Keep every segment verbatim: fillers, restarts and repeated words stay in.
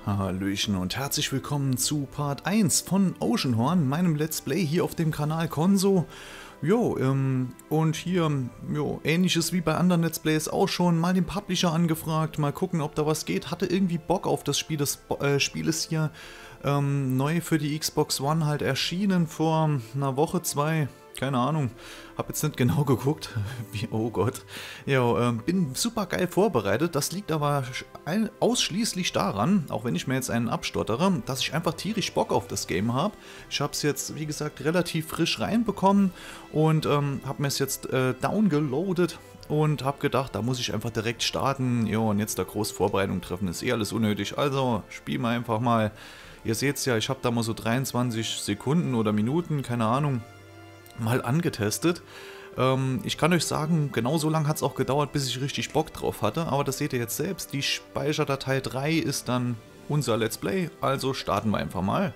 Hallöchen und herzlich willkommen zu Part eins von Oceanhorn, meinem Let's Play hier auf dem Kanal Konso. Jo, ähm, und hier, jo, ähnliches wie bei anderen Let's Plays auch schon, mal den Publisher angefragt, mal gucken, ob da was geht. Hatte irgendwie Bock auf das Spiel. Das äh, Spiel ist hier ähm, neu für die Xbox One halt erschienen vor einer Woche, zwei. Keine Ahnung, hab jetzt nicht genau geguckt, wie, oh Gott. Ja, ähm, bin super geil vorbereitet, das liegt aber ausschließlich daran, auch wenn ich mir jetzt einen abstottere, dass ich einfach tierisch Bock auf das Game habe. Ich habe es jetzt, wie gesagt, relativ frisch reinbekommen und ähm, habe mir es jetzt äh, downgeloadet und habe gedacht, da muss ich einfach direkt starten. Ja, und jetzt da groß Vorbereitung treffen, ist eh alles unnötig, also spielen wir einfach mal. Ihr seht es ja, ich habe da mal so dreiundzwanzig Sekunden oder Minuten, keine Ahnung, mal angetestet. Ähm, ich kann euch sagen, genau so lange hat es auch gedauert, bis ich richtig Bock drauf hatte, aber das seht ihr jetzt selbst. Die Speicherdatei drei ist dann unser Let's Play, also starten wir einfach mal.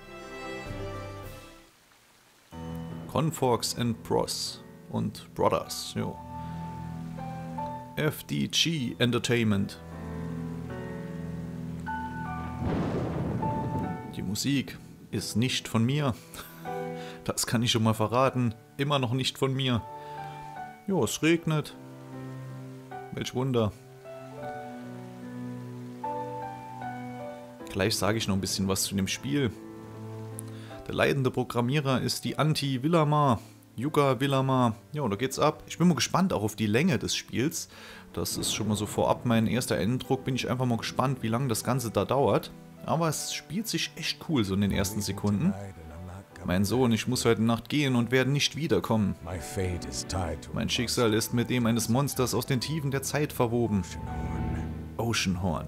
Confox and Bros und Brothers, jo. F D G Entertainment. Die Musik ist nicht von mir. Das kann ich schon mal verraten. Immer noch nicht von mir. Jo, es regnet. Welch Wunder. Gleich sage ich noch ein bisschen was zu dem Spiel. Der leitende Programmierer ist die Anti-Villamar. Yuka Villamar. Ja, da geht's ab. Ich bin mal gespannt auch auf die Länge des Spiels. Das ist schon mal so vorab mein erster Eindruck. Bin ich einfach mal gespannt, wie lange das Ganze da dauert. Aber es spielt sich echt cool so in den ersten Sekunden. Mein Sohn, ich muss heute Nacht gehen und werde nicht wiederkommen. Mein Schicksal ist mit dem eines Monsters aus den Tiefen der Zeit verwoben. Oceanhorn.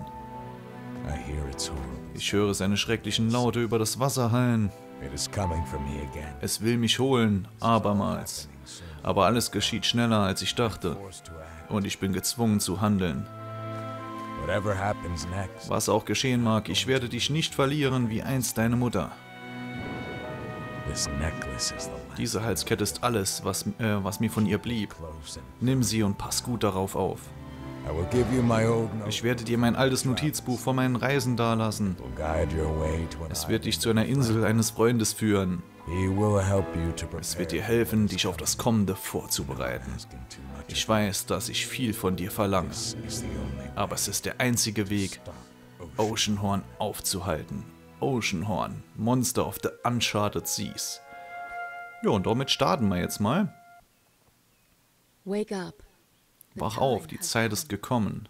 Ich höre seine schrecklichen Laute über das Wasser hallen. Es will mich holen, abermals. Aber alles geschieht schneller, als ich dachte. Und ich bin gezwungen zu handeln. Was auch geschehen mag, ich werde dich nicht verlieren, wie einst deine Mutter. Diese Halskette ist alles, was, äh, was mir von ihr blieb. Nimm sie und pass gut darauf auf. Ich werde dir mein altes Notizbuch von meinen Reisen dalassen. Es wird dich zu einer Insel eines Freundes führen. Es wird dir helfen, dich auf das Kommende vorzubereiten. Ich weiß, dass ich viel von dir verlange. Aber es ist der einzige Weg, Oceanhorn aufzuhalten. Oceanhorn, Monster of the Uncharted Seas. Ja, und damit starten wir jetzt mal. Wach auf, die Zeit ist gekommen.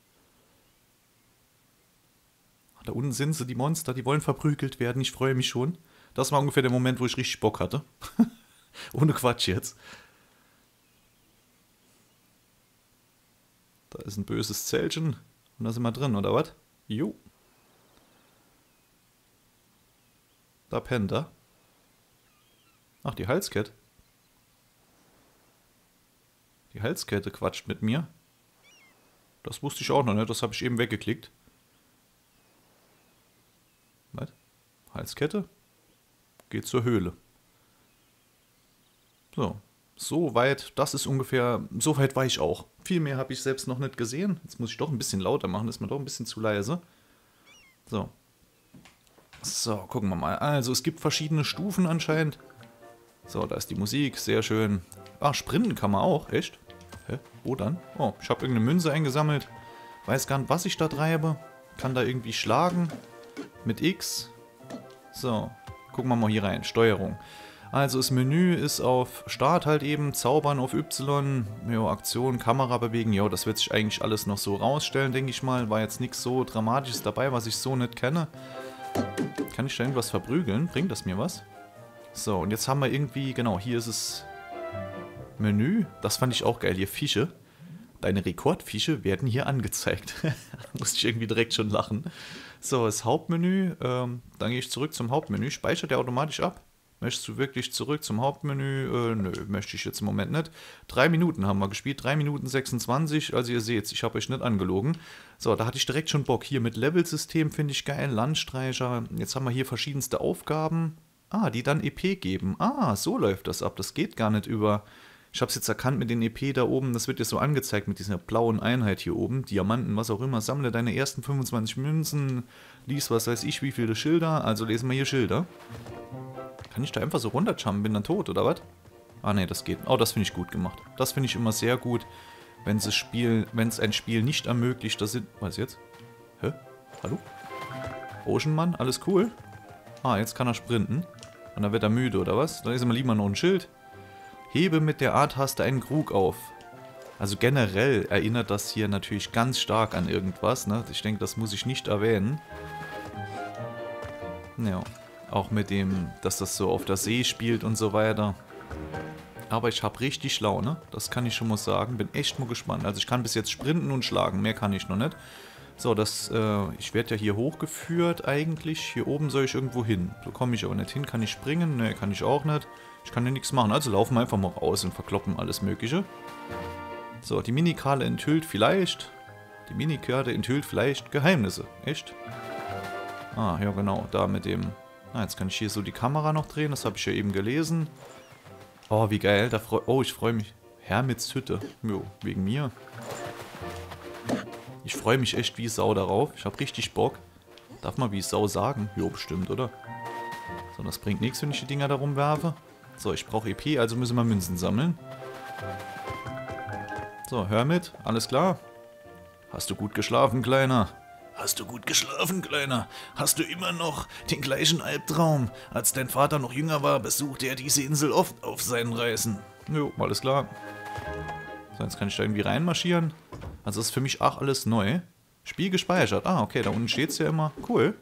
Da unten sind sie, die Monster, die wollen verprügelt werden. Ich freue mich schon. Das war ungefähr der Moment, wo ich richtig Bock hatte. Ohne Quatsch jetzt. Da ist ein böses Zeltchen. Und da sind wir drin, oder was? Jo. Da pennt er. Ach, die Halskette. Die Halskette quatscht mit mir. Das wusste ich auch noch nicht, das habe ich eben weggeklickt. Was? Halskette? Geht zur Höhle. So. So weit, das ist ungefähr, so weit war ich auch. Viel mehr habe ich selbst noch nicht gesehen. Jetzt muss ich doch ein bisschen lauter machen, das ist mir doch ein bisschen zu leise. So. So, gucken wir mal. Also, es gibt verschiedene Stufen anscheinend. So, da ist die Musik, sehr schön. Ach, sprinten kann man auch, echt? Hä? Wo dann? Oh, ich habe irgendeine Münze eingesammelt. Weiß gar nicht, was ich da treibe. Kann da irgendwie schlagen. Mit X. So, gucken wir mal hier rein. Steuerung. Also, das Menü ist auf Start halt eben, Zaubern auf Y, jo, Aktion, Kamera bewegen. Jo, das wird sich eigentlich alles noch so rausstellen, denke ich mal. War jetzt nichts so Dramatisches dabei, was ich so nicht kenne. Kann ich da irgendwas verprügeln? Bringt das mir was? So, und jetzt haben wir irgendwie, genau, hier ist es Menü. Das fand ich auch geil, hier Fische. Deine Rekordfische werden hier angezeigt. Da musste ich irgendwie direkt schon lachen. So, das Hauptmenü. Ähm, dann gehe ich zurück zum Hauptmenü. Speichert der automatisch ab? Möchtest du wirklich zurück zum Hauptmenü? Äh, nö, möchte ich jetzt im Moment nicht. Drei Minuten haben wir gespielt, drei Minuten sechsundzwanzig. Also ihr seht, ich habe euch nicht angelogen. So, da hatte ich direkt schon Bock. Hier mit Levelsystem finde ich geil, Landstreicher. Jetzt haben wir hier verschiedenste Aufgaben. Ah, die dann E P geben. Ah, so läuft das ab. Das geht gar nicht über Ich habe es jetzt erkannt mit den E P da oben, das wird dir so angezeigt mit dieser blauen Einheit hier oben, Diamanten, was auch immer. Sammle deine ersten fünfundzwanzig Münzen, lies was weiß ich wie viele Schilder, also lesen wir hier Schilder. Kann ich da einfach so runterjumpen, bin dann tot, oder was? Ah ne, das geht. Oh, das finde ich gut gemacht. Das finde ich immer sehr gut, wenn es Spiel, wenn es ein Spiel nicht ermöglicht, dass sie... Was jetzt? Hä? Hallo? Oceanmann, alles cool? Ah, jetzt kann er sprinten. Und dann wird er müde, oder was? Dann ist immer lieber noch ein Schild. Hebe mit der A-Taste einen Krug auf. Also generell erinnert das hier natürlich ganz stark an irgendwas, ne? Ich denke, das muss ich nicht erwähnen. Ja, auch mit dem, dass das so auf der See spielt und so weiter. Aber ich habe richtig Laune, das kann ich schon mal sagen. Bin echt mal gespannt. Also ich kann bis jetzt sprinten und schlagen, mehr kann ich noch nicht. So, das, äh, ich werde ja hier hochgeführt eigentlich. Hier oben soll ich irgendwo hin. Da komme ich aber nicht hin. Kann ich springen? Ne, kann ich auch nicht. Ich kann ja nichts machen. Also laufen wir einfach mal raus und verkloppen alles Mögliche. So, die Minikarte enthüllt vielleicht... Die Minikarte enthüllt vielleicht Geheimnisse. Echt? Ah, ja genau. Da mit dem... Ah, jetzt kann ich hier so die Kamera noch drehen. Das habe ich ja eben gelesen. Oh, wie geil. Da freu... Oh, ich freue mich. Hermits Hütte. Jo, wegen mir. Ich freue mich echt wie Sau darauf. Ich habe richtig Bock. Darf man wie Sau sagen? Jo, bestimmt, oder? So, das bringt nichts, wenn ich die Dinger da rumwerfe. So, ich brauche E P, also müssen wir Münzen sammeln. So, Hermit, alles klar? Hast du gut geschlafen, Kleiner? Hast du gut geschlafen, Kleiner? Hast du immer noch den gleichen Albtraum? Als dein Vater noch jünger war, besuchte er diese Insel oft auf seinen Reisen. Jo, alles klar. So, jetzt kann ich da irgendwie reinmarschieren. Also das ist für mich auch alles neu. Spiel gespeichert. Ah, okay, da unten steht es ja immer. Cool.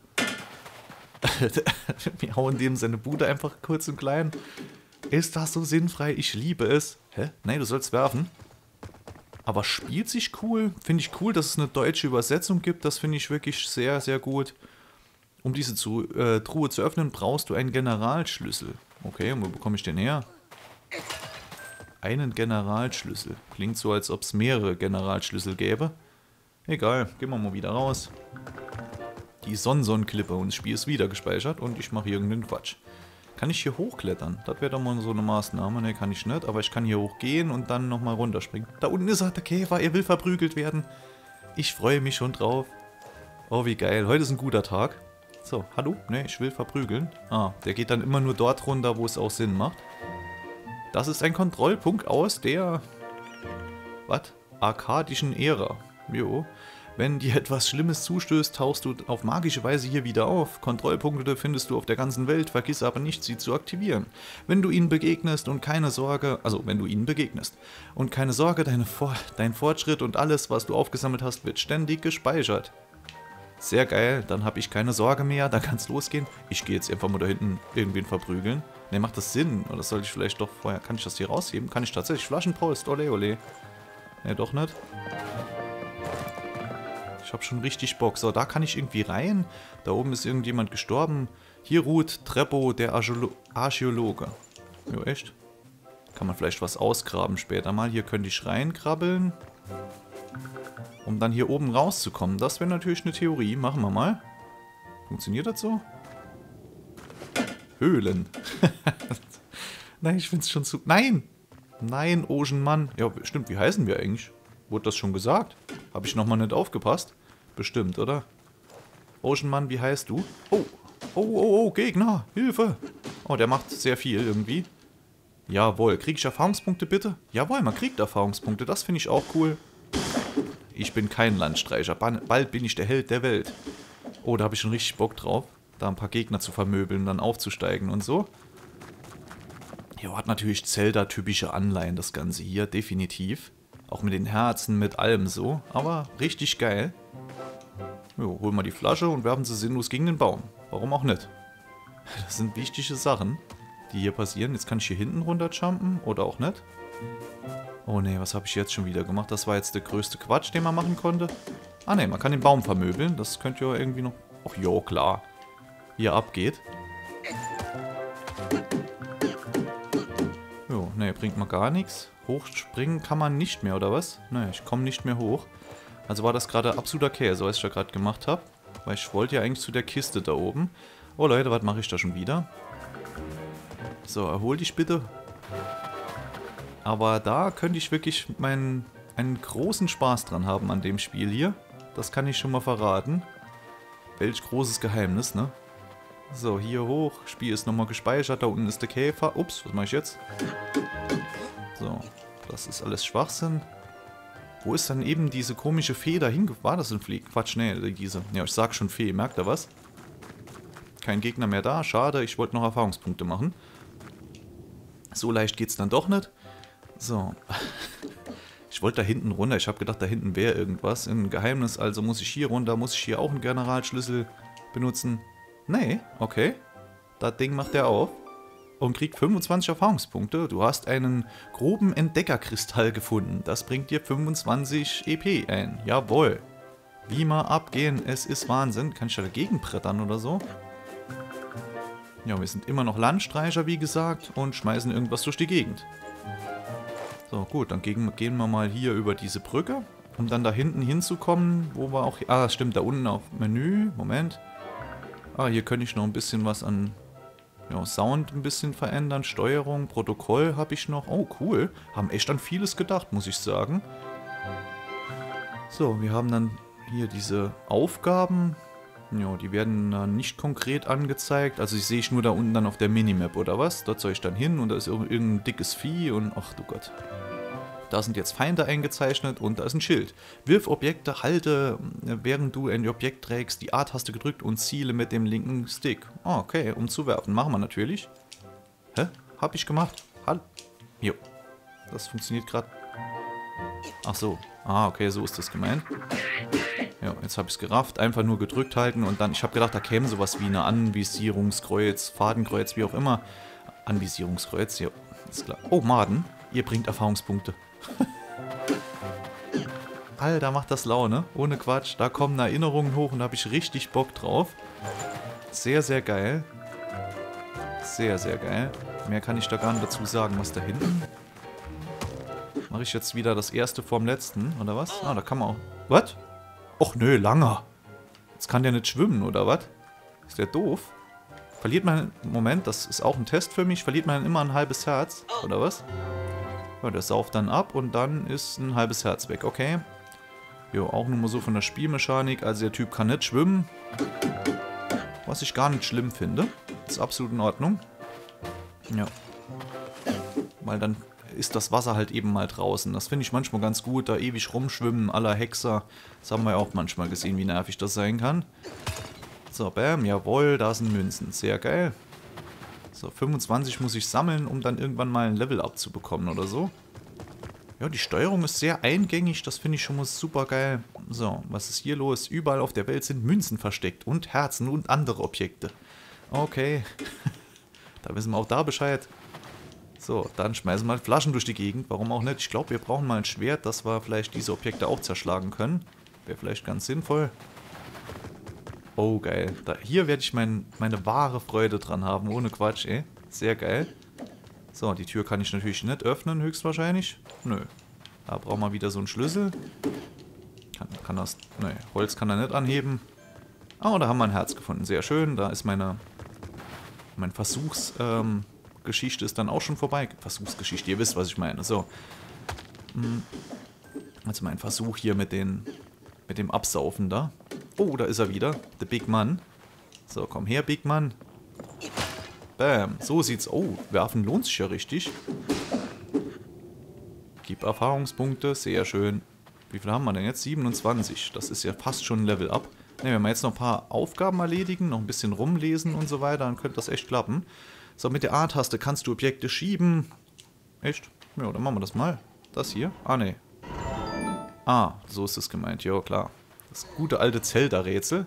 Wir hauen dem seine Bude einfach kurz und klein. Ist das so sinnfrei? Ich liebe es. Hä? Nein, du sollst werfen. Aber spielt sich cool. Finde ich cool, dass es eine deutsche Übersetzung gibt. Das finde ich wirklich sehr, sehr gut. Um diese zu, äh, Truhe zu öffnen, brauchst du einen Generalschlüssel. Okay, und wo bekomme ich den her? Einen Generalschlüssel. Klingt so, als ob es mehrere Generalschlüssel gäbe. Egal, gehen wir mal wieder raus. Die Sonson-Klippe und das Spiel ist wieder gespeichert und ich mache irgendeinen Quatsch. Kann ich hier hochklettern? Das wäre doch mal so eine Maßnahme. Ne, kann ich nicht, aber ich kann hier hochgehen und dann nochmal runterspringen. Da unten ist er, der Käfer, er will verprügelt werden. Ich freue mich schon drauf. Oh, wie geil. Heute ist ein guter Tag. So, hallo? Ne, ich will verprügeln. Ah, der geht dann immer nur dort runter, wo es auch Sinn macht. Das ist ein Kontrollpunkt aus der... Was? Arkadischen Ära. Jo. Wenn dir etwas Schlimmes zustößt, tauchst du auf magische Weise hier wieder auf. Kontrollpunkte findest du auf der ganzen Welt, vergiss aber nicht, sie zu aktivieren. Wenn du ihnen begegnest und keine Sorge, also wenn du ihnen begegnest, und keine Sorge, deine For dein Fortschritt und alles, was du aufgesammelt hast, wird ständig gespeichert. Sehr geil, dann habe ich keine Sorge mehr, dann kann es losgehen. Ich gehe jetzt einfach mal da hinten irgendwen verprügeln. Ne, macht das Sinn? Oder sollte ich vielleicht doch vorher... Kann ich das hier rausheben? Kann ich tatsächlich Flaschenpost? Ole, ole. Ne, doch nicht. Ich habe schon richtig Bock. So, da kann ich irgendwie rein. Da oben ist irgendjemand gestorben. Hier ruht Treppo, der Archäolo Archäologe. Jo, echt? Kann man vielleicht was ausgraben später mal. Hier könnte ich reinkrabbeln. Um dann hier oben rauszukommen. Das wäre natürlich eine Theorie. Machen wir mal. Funktioniert das so? Höhlen. Nein, ich finde es schon zu... Nein! Nein, Oceanmann. Ja, stimmt, wie heißen wir eigentlich? Wurde das schon gesagt? Habe ich nochmal nicht aufgepasst? Bestimmt, oder? Oceanmann, wie heißt du? Oh, oh, oh, oh, Gegner, Hilfe! Oh, der macht sehr viel irgendwie. Jawohl, kriege ich Erfahrungspunkte bitte? Jawohl, man kriegt Erfahrungspunkte, das finde ich auch cool. Ich bin kein Landstreicher, bald bin ich der Held der Welt. Oh, da habe ich schon richtig Bock drauf. Da ein paar Gegner zu vermöbeln, dann aufzusteigen und so. Jo, hat natürlich Zelda-typische Anleihen, das Ganze hier, definitiv. Auch mit den Herzen, mit allem so. Aber richtig geil. Jo, holen wir die Flasche und werfen sie sinnlos gegen den Baum. Warum auch nicht? Das sind wichtige Sachen, die hier passieren. Jetzt kann ich hier hinten runterjumpen oder auch nicht. Oh ne, was habe ich jetzt schon wieder gemacht? Das war jetzt der größte Quatsch, den man machen konnte. Ah ne, man kann den Baum vermöbeln. Das könnte ja irgendwie noch... Ach jo, klar. Hier abgeht. Jo, ne, bringt mal gar nichts. Hochspringen kann man nicht mehr, oder was? Ne, ich komme nicht mehr hoch. Also war das gerade absoluter Käse, was ich da gerade gemacht habe. Weil ich wollte ja eigentlich zu der Kiste da oben. Oh Leute, was mache ich da schon wieder? So, erhol dich bitte. Aber da könnte ich wirklich meinen, einen großen Spaß dran haben an dem Spiel hier. Das kann ich schon mal verraten. Welch großes Geheimnis, ne? So, hier hoch. Spiel ist nochmal gespeichert. Da unten ist der Käfer. Ups, was mache ich jetzt? So, das ist alles Schwachsinn. Wo ist dann eben diese komische Fee dahin? War das ein Flieg? Quatsch, nee, diese. Ja, ich sag schon Fee. Merkt ihr was? Kein Gegner mehr da. Schade, ich wollte noch Erfahrungspunkte machen. So leicht geht's dann doch nicht. So. Ich wollte da hinten runter. Ich habe gedacht, da hinten wäre irgendwas. Ein Geheimnis, also muss ich hier runter. Muss ich hier auch einen Generalschlüssel benutzen? Nee, okay. Das Ding macht er auf. Und kriegt fünfundzwanzig Erfahrungspunkte. Du hast einen groben Entdeckerkristall gefunden. Das bringt dir fünfundzwanzig E P ein. Jawohl. Wie mal abgehen. Es ist Wahnsinn. Kann ich da dagegen brettern oder so? Ja, wir sind immer noch Landstreicher, wie gesagt. Und schmeißen irgendwas durch die Gegend. So, gut. Dann gehen, gehen wir mal hier über diese Brücke. Um dann da hinten hinzukommen, wo wir auch... Ah, stimmt. Da unten auf Menü. Moment. Ah, hier könnte ich noch ein bisschen was an... Ja, Sound ein bisschen verändern, Steuerung, Protokoll habe ich noch. Oh, cool. Haben echt an vieles gedacht, muss ich sagen. So, wir haben dann hier diese Aufgaben. Ja, die werden dann nicht konkret angezeigt. Also, die sehe ich nur da unten dann auf der Minimap, oder was? Dort soll ich dann hin und da ist irgendein dickes Vieh und... Ach du Gott. Da sind jetzt Feinde eingezeichnet und da ist ein Schild. Wirf Objekte, halte, während du ein Objekt trägst, die A-Taste gedrückt und ziele mit dem linken Stick. Oh, okay, um zu werfen. Machen wir natürlich. Hä? Hab ich gemacht. Hallo. Jo. Das funktioniert gerade. Ach so. Ah, okay, so ist das gemeint. Ja, jetzt habe ich es gerafft. Einfach nur gedrückt halten und dann... Ich habe gedacht, da käme sowas wie eine Anvisierungskreuz, Fadenkreuz, wie auch immer. Anvisierungskreuz, ja, ist klar. Oh, Maden. Ihr bringt Erfahrungspunkte. Alter, macht das Laune. Ohne Quatsch. Da kommen Erinnerungen hoch und da habe ich richtig Bock drauf. Sehr, sehr geil. Sehr, sehr geil. Mehr kann ich da gar nicht dazu sagen. Was da hinten? Mache ich jetzt wieder das erste vorm letzten, oder was? Ah, da kann man auch... Was? Och nö, langer. Jetzt kann der nicht schwimmen, oder was? Ist der doof? Verliert man... Moment, das ist auch ein Test für mich. Verliert man immer ein halbes Herz, oder was? Ja, der sauft dann ab und dann ist ein halbes Herz weg, okay. Jo, auch nur mal so von der Spielmechanik. Also der Typ kann nicht schwimmen. Was ich gar nicht schlimm finde. Ist absolut in Ordnung. Ja. Weil dann ist das Wasser halt eben mal draußen. Das finde ich manchmal ganz gut. Da ewig rumschwimmen, à la Hexer. Das haben wir ja auch manchmal gesehen, wie nervig das sein kann. So, bam, jawohl, da sind Münzen. Sehr geil. So, fünfundzwanzig muss ich sammeln, um dann irgendwann mal ein Level abzubekommen oder so. Ja, die Steuerung ist sehr eingängig, das finde ich schon mal super geil. So, was ist hier los? Überall auf der Welt sind Münzen versteckt und Herzen und andere Objekte. Okay, da wissen wir auch da Bescheid. So, dann schmeißen wir mal Flaschen durch die Gegend, warum auch nicht? Ich glaube, wir brauchen mal ein Schwert, dass wir vielleicht diese Objekte auch zerschlagen können. Wäre vielleicht ganz sinnvoll. Oh, geil. Da, hier werde ich mein, meine wahre Freude dran haben, ohne Quatsch, ey. Sehr geil. So, die Tür kann ich natürlich nicht öffnen, höchstwahrscheinlich. Nö. Da brauchen wir wieder so einen Schlüssel. Kann, kann das... Nö, Holz kann er nicht anheben. Ah, oh, da haben wir ein Herz gefunden. Sehr schön. Da ist meine... Mein Versuchsgeschichte ähm, ist dann auch schon vorbei. Versuchsgeschichte, ihr wisst, was ich meine. So. Also mein Versuch hier mit den... Mit dem Absaufen da. Oh, da ist er wieder. Der Big Man. So, komm her, Big Man. Bam. So sieht's... Oh, werfen lohnt sich ja richtig. Gib Erfahrungspunkte. Sehr schön. Wie viel haben wir denn jetzt? siebenundzwanzig. Das ist ja fast schon ein Level up. Ne, wenn wir jetzt noch ein paar Aufgaben erledigen, noch ein bisschen rumlesen und so weiter, dann könnte das echt klappen. So, mit der A-Taste kannst du Objekte schieben. Echt? Ja, dann machen wir das mal. Das hier? Ah, ne. Ah, so ist es gemeint. Ja, klar. Das gute alte Zelda-Rätsel.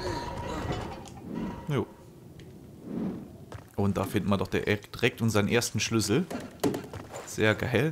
Jo. Und da finden wir doch direkt unseren ersten Schlüssel. Sehr geil.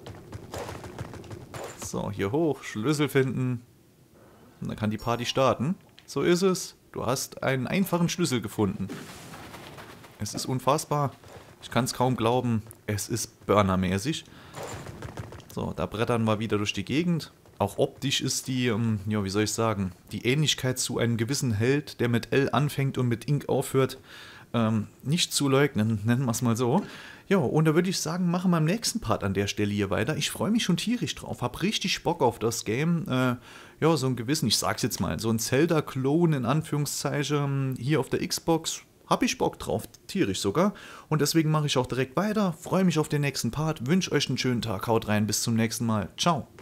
So, hier hoch. Schlüssel finden. Und dann kann die Party starten. So ist es. Du hast einen einfachen Schlüssel gefunden. Es ist unfassbar. Ich kann es kaum glauben. Es ist burnermäßig. So, da brettern wir wieder durch die Gegend. Auch optisch ist die, ähm, ja, wie soll ich sagen, die Ähnlichkeit zu einem gewissen Held, der mit L anfängt und mit Ink aufhört, ähm, nicht zu leugnen, nennen wir es mal so. Ja, und da würde ich sagen, machen wir im nächsten Part an der Stelle hier weiter. Ich freue mich schon tierisch drauf, hab richtig Bock auf das Game. Äh, ja, so einen gewissen, ich sag's jetzt mal, so ein Zelda-Klon in Anführungszeichen hier auf der Xbox. Hab ich Bock drauf, tierisch sogar. Und deswegen mache ich auch direkt weiter. Freue mich auf den nächsten Part, wünsche euch einen schönen Tag, haut rein, bis zum nächsten Mal. Ciao.